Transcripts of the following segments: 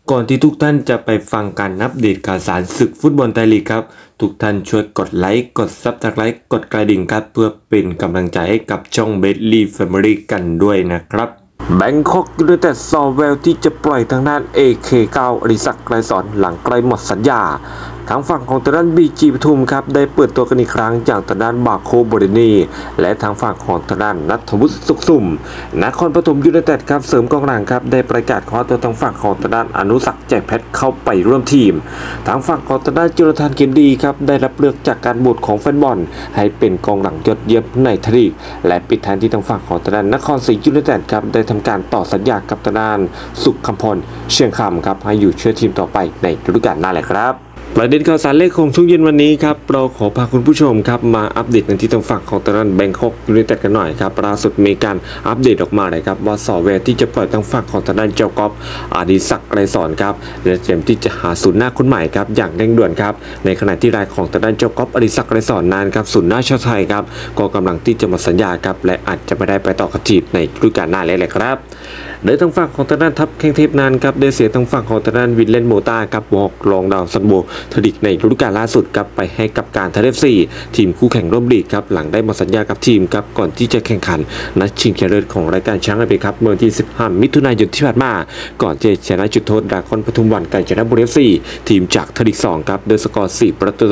ก่อนที่ทุกท่านจะไปฟังการอัปเดตข่าวสารศึกฟุตบอลไทยลีกครับทุกท่านช่วยกดไลค์กดซับสไครต์กดกระดิ่งครับเพื่อเป็นกำลังใจให้กับช่องเบดลี่แฟมิลี่กันด้วยนะครับแบงคอกยูไนเต็ดซอแววที่จะปล่อยทางด้าน AK9 อดิศักดิ์ไกรสอนหลังใกล้หมดสัญญาทางฝั่งของทางด้าน BG ปทุมครับได้เปิดตัวกันอีกครั้งจากทางด้านบาโคบรินีและทางฝั่งของทางด้านณัฐวุฒิสุขสุ่มนครปฐมยูไนเต็ดครับเสริมกองหลังครับได้ประกาศคว้าตัวทางฝั่งของทางด้านอนุสักดิ์แจ่มเพชรเข้าไปร่วมทีมทางฝั่งของทางด้านจุลธานเกมดีครับได้รับเลือกจากการโหวตของแฟนบอลให้เป็นกองหลังยอดเยี่ยมในไทยลีกและปิดท้ายที่ทางฝั่งของทางด้านนครศรียูไนเต็ดครับได้ทำการต่อสัญญากับทางด้านสุขคำพลเชียงคำครับให้อยู่ช่วยทีมต่อไปในฤดูกาลหน้าเลยครับประเด็นข่าวสารเลขของช่วงเย็นวันนี้ครับเราขอพาคุณผู้ชมครับมาอัปเดตกันที่ทางฝั่งของทางด้านแบงคอกยูไนเต็ดกันหน่อยครับล่าสุดมีการอัปเดตออกมาเลยครับว่าซอแวร์ที่จะปล่อยทางฝั่งของทางด้านเจ้ากอล์ฟอดิศักดิ์ไกรสอนครับและเตรียมที่จะหาศูนย์หน้าคนใหม่ครับอย่างเร่งด่วนครับในขณะที่รายของทางด้านเจ้ากอล์ฟอดิศักดิ์ไกรสอนนั้นครับศูนย์หน้าชาวไทยครับก็กำลังที่จะหมดสัญญาครับและอาจจะไม่ได้ไปต่อกับทีมในฤดูกาลหน้าเลยครับโดยทางฝั่งของทางด้านทัพแข้งเทพนั้นครับได้เสียทางฝั่งของทางด้านวินเลนโมตาครับบอกรองดาวซันโบทดิกในฤดูกาลล่าสุดครับไปให้กับการทะเลซีทีมคู่แข่งร่วมลีกครับหลังได้หมดสัญญากับทีมครับก่อนที่จะแข่งขันนัดชิงชนะเลิศของรายการช้างไอเบครับเมื่อที่15มิถุนายนที่ผ่านมาก่อนจะชนะจุดโทษดราก้อนปทุมวันกาญจนบุรีFCทีมจากทลีก2ครับโดยสกอร์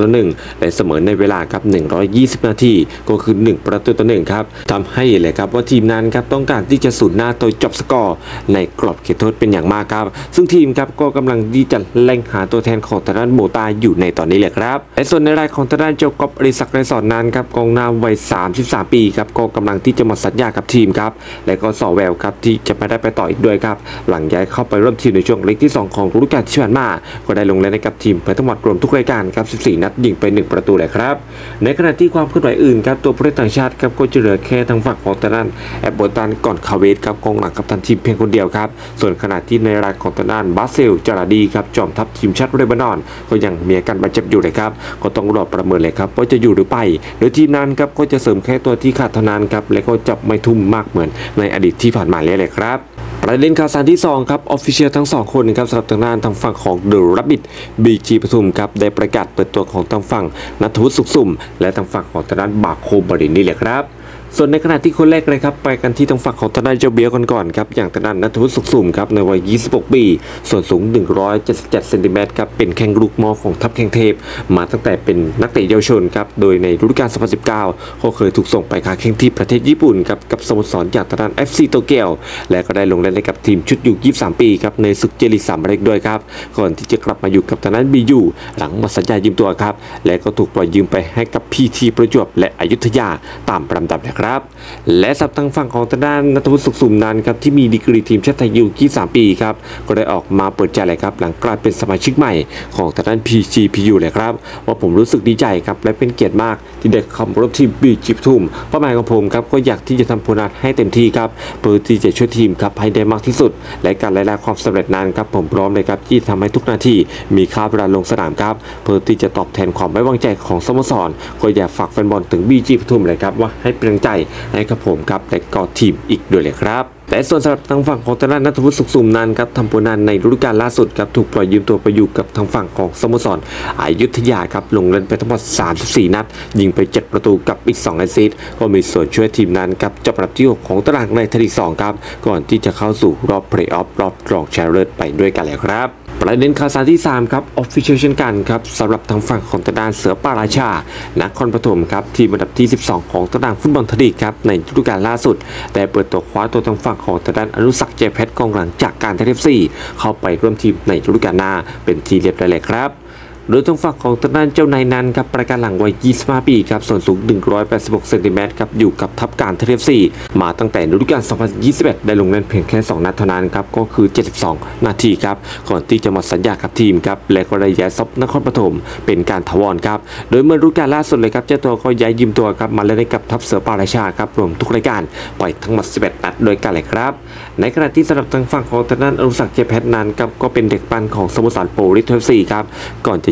4-1และเสมอในเวลาครับ120นาทีก็คือ1-1ครับทำให้เลยครับว่าทีมนั้นครับต้องการที่จะสูญหน้าโดยจบสกอร์ในกรอบเขตโทษเป็นอย่างมากครับซึ่งทีมครับก็กำลังที่จะเล็งหาตัวแทนของทางด้านโบตาอยู่ในตอนนี้แหละครับและส่วนในรายของทางด้านเจ้ากอล์ฟอดิศักดิ์ไกรสอนนั้นครับกองหน้าวัย33ปีครับก็กำลังที่จะหมดสัญญากับทีมครับและก็สอแววครับที่จะไม่ได้ไปต่ออีกด้วยครับหลังย้ายเข้าไปร่วมทีมในช่วงเล็กที่2ของฤดูกาลที่ผ่านมาก็ได้ลงเล่นให้กับทีมไปทั้งหมดรวมทุกรายการครับ14นัดยิงไป1ประตูเลยครับในขณะที่ความเคลื่อนไหวอื่นครับตัวผู้เล่นต่างชาติครับก็จะเหลือแค่ทางฝั่งของทางด้านแอบโบตันก่อนคาเวสครับกองหลังกัปตันทีมเพียงคนเดียวครับส่วนขณะที่ในรายของทางด้านบาเซลจาราดีครับจอมทัพทีมชาติเลบานอนก็ยังมีอาการบาดเจ็บอยู่เลยครับก็ต้องรอประเมินเลยครับว่าจะอยู่หรือไปโดยทีมนั้นครับก็จะเสริมแค่ตัวที่ขาดเท่านั้นครับและก็จะไม่ทุ่มมากเหมือนในอดีตที่ผ่านมาเลยครับประเด็นข่าวสารที่2ครับออฟฟิเชียลทั้ง2คนครับสำหรับทางด้านทางฝั่งของเดอะรับบิทบีจีปทุมครับได้ประกาศเปิดตัวของทางฝั่งณัฐวุฒิสุขสุ่มและทางฝั่งของทางด้านบาโคบรินีแหละครับส่วนในขณะที่คนแรกเลยครับไปกันที่ทางฝั่งของทางด้านเจ้าเบียก่อนครับอย่างทางด้านณัฐวุฒิสุขสุ่มครับในวัย26ปีส่วนสูง177เซนติเมตรครับเป็นแข้งลูกมอของทัพแข้งเทพมาตั้งแต่เป็นนักเตะเยาวชนครับโดยในฤดูกาล2019เขาเคยถูกส่งไปค้าแข่งที่ประเทศญี่ปุ่นครับกับสโมสรจากทางด้าน FC โตเกียวและก็ได้ลงเล่นให้กับทีมชุดอยู่23ปีครับในศึกเจลีก3เล็กด้วยครับก่อนที่จะกลับมาอยู่กับทางด้านบียูหลังหมดสัญญายืมตัวครับและก็ถูกปล่อยยืมไปให้กับพีทีประจวบและอยุธยาตามลำดับนะครับและสับทางฝั่งของทางด้านณัฐวุฒิสุขสุ่มนั้นครับที่มีดีกรีทีมชาติไทยอยู่23ปีครับก็ได้ออกมาเปิดใจเลยครับหลังกลายเป็นสมาชิกใหม่ของทางด้าน PGPU เลยครับว่าผมรู้สึกดีใจครับและเป็นเกียรติมากที่ได้เข้าร่วมทีม BG ปทุมเป้าหมายของผมครับก็อยากที่จะทำผลงานให้เต็มที่ครับเพื่อที่จะช่วยทีมครับให้ได้มากที่สุดและการไล่ล่าความสำเร็จนั้นครับผมพร้อมเลยครับที่ทำให้ทุกนาทีมีค่าเวลาลงสนามครับเพื่อที่จะตอบแทนความไว้วางใจของสโมสรก็อยากฝากแฟนบอลถึง BG ปทุมเลยครับว่าให้เป็นกำลังใจให้กับผมครับและก็ทีมอีกด้วยเลยครับแต่ส่วนสำหรับทางฝั่งของทางด้านณัฐวุฒิสุขสุ่มนั้นครับทำผลงานในฤดูกาลล่าสุดครับถูกปล่อยยืมตัวไปอยู่กับทางฝั่งของสโมสรอยุธยาครับลงเล่นไปทั้งหมด34นัดยิงไป7ประตูกับอีก2แอสซิสต์ก็มีส่วนช่วยทีมนั้นครับจับอันดับที่6ของตารางในไทยลีก2ครับก่อนที่จะเข้าสู่รอบเพลย์ออฟรอบรองชนะเลิศไปด้วยกันแล้วครับประเด็นข่าวสารที่3ครับออฟฟิเชียลเช่นกันครับสำหรับทางฝั่งของทางด้านเสือป่าราชานครปฐมครับทีมอันดับที่12ของตารางฟุตบอลไทยลีกครับในฤดูกาลล่าสุดได้เปิดตัวคว้าตัวทางฝั่งของทางด้านอนุสักดิ์แจ่มเพชรกองหลังจากการท FC เข้าไปร่วมทีมในฤดูกาลหน้าเป็นทีเรียบร้อยแล้วครับโดยทางฝั่งของทางด้านเจ้านายนั้นครับประกันหลังวัย25ปีครับส่วนสูง186เซนติเมตรครับอยู่กับทัพการท FC มาตั้งแต่ฤดูกาล2021ได้ลงเล่นเพียงแค่2นัดเท่านั้นครับก็คือ72นาทีครับก่อนที่จะหมดสัญญากับทีมครับและก็ได้ย้ายซับนครปฐมเป็นการถาวรครับโดยเมื่อฤดูกาลล่าสุดเลยครับเจ้าตัวก็ย้ายยืมตัวครับมาเล่นให้กับทัพเสือป่าราชาครับรวมทุกรายการไปทั้งหมด11นัดโดยกันเลยครับในขณะที่สำหรับทางฝั่งของทางด้านอนุสักดิ์แจ่มเพชรนั้นครับก็เป็นเด็กปั้นของสโมสรโปรลิส FC ครับก่อนจะ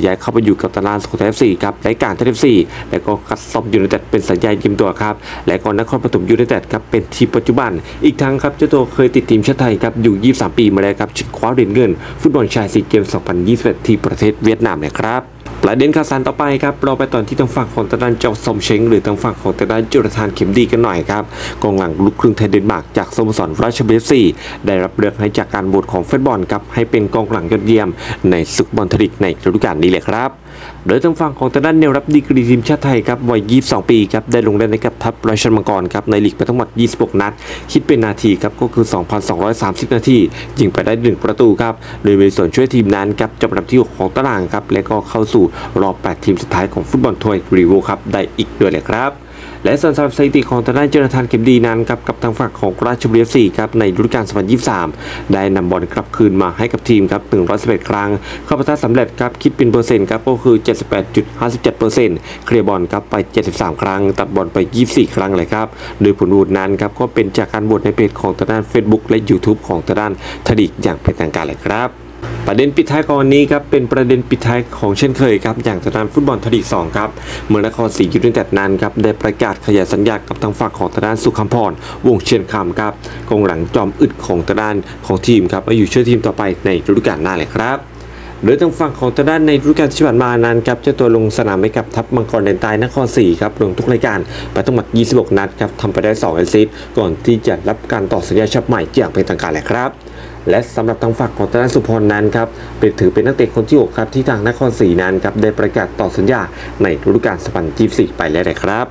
ย้ายเข้าไปอยู่กับตารางสุโขทัย FC ครับรายการไทย FC และก็คัดซอมยูไนเต็ดเป็นสัญญายืมตัวครับและก็นครปฐมยูไนเต็ดครับเป็นทีมปัจจุบันอีกทั้งครับเจ้าตัวเคยติดทีมชาติไทยครับอยู่23 ปีมาแล้วครับชุดคว้าเหรียญเงินฟุตบอลชายซีเกมส์ 2021 ที่ประเทศเวียดนามนะครับประเด็นข่าวสารต่อไปครับเราไปตอนที่ทางฝั่งของตะด้านจอสมเชงหรือทางฝั่งของตะด้านจุลธานเข็มดีกันหน่อยครับกองหลังลูกครึ่งไทยเดนมาร์กจากสโมสรราชบุรี FC ได้รับเลือกให้จากการโหวตของแฟนบอลครับให้เป็นกองหลังยอดเยี่ยมในศึกบอลไทยลีกในฤดูกาลนี้เลยครับโดยทางฝั่งของตะด้านแนวรับดีกรีทีมชาติไทยครับวัย22 ปีครับได้ลงเล่นในกับทัพราชมังกรครับในลีกไปทั้งหมด26 นัดคิดเป็นนาทีครับก็คือ 2,230 นาทียิงไปได้1ประตูครับโดยมีส่วนช่วยทีมนั้นครับจับอันดับที่6ของตารางครับและก็เข้าสู่รอบ8 ทีมสุดท้ายของฟุตบอลถ้วยรีโวครับได้อีกด้วยเลยครับและส่วนสถิติของทางด้านเจอร์ธานเข็มดีนั้นครับกับทางฝั่งของราชบุรี FC ครับในฤดูกาล 2023 ได้นำบอลกลับคืนมาให้กับทีมครับ111 ครั้งเข้าประตูสำเร็จครับคิดเป็นเปอร์เซ็นต์ครับก็คือ 78.57% เคลียร์บอลครับไป73 ครั้งตัดบอลไป24 ครั้งเลยครับโดยผลโหวตนั้นครับก็เป็นจากการโหวตในเพจของทางด้าน Facebook และ YouTube ของทางด้านไทยลีกอย่างเป็นทางการเลยครับประเด็นปิดท้ายของวันนี้ครับเป็นประเด็นปิดท้ายของเช่นเคยครับอย่างทางด้านฟุตบอลไทยลีก 2ครับเมืองนครศรียูไนเต็ดนั้นครับได้ประกาศขยายสัญญากับทางฝั่งของทางด้านสุขพรวงเชียนคำครับกองหลังจอมอึดของทางด้านของทีมครับมาอยู่ช่วยทีมต่อไปในฤดูกาลหน้าเลยครับโดยทางฝั่งของทางด้านในฤดูกาลที่ผ่านมานั้นครับเจ้าตัวลงสนามให้กับทัพมังกรแดนใต้นครศรีครับลงทุกรายการไปทั้งหมด26 นัดครับทำไปได้2 แอสซิสต์ก่อนที่จะรับการต่อสัญญาฉบับใหม่อย่างเป็นทางการเลยครับและสำหรับทางฝั่งของทางด้านสุพรนั้นครับถือเป็นนักเตะคนที่6ครับที่ทางนครศรีนั้นครับได้ประกาศต่อสัญญาในฤดูกาล 2024 ไปแล้วนะครับ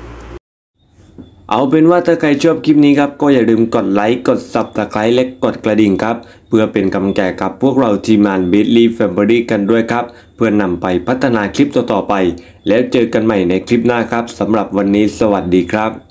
เอาเป็นว่าถ้าใครชอบคลิปนี้ครับก็อย่าลืมกดไลค์กด Subscribe และกดกระดิ่งครับเพื่อเป็นกำลังใจกับพวกเราทีมงาน Bedley Family กันด้วยครับเพื่อนำไปพัฒนาคลิปต่อๆไปแล้วเจอกันใหม่ในคลิปหน้าครับสำหรับวันนี้สวัสดีครับ